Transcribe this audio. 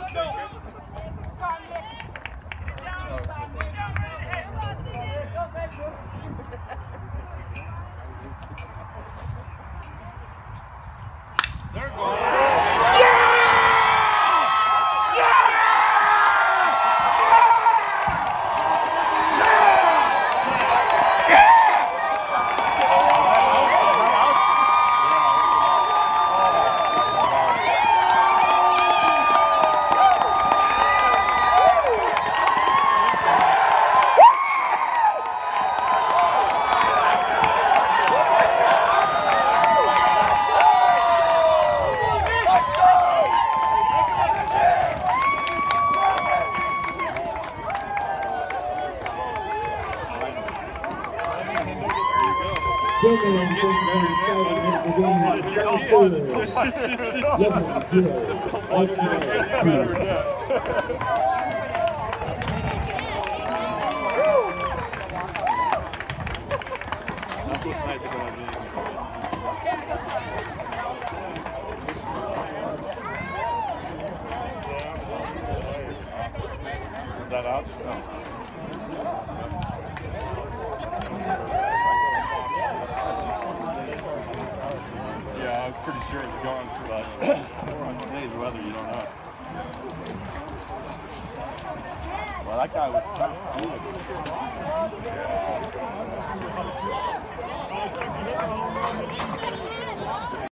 Is that out? No. Yeah, I was pretty sure it was gone for that. Today's weather, you don't know. Well, that guy was tough.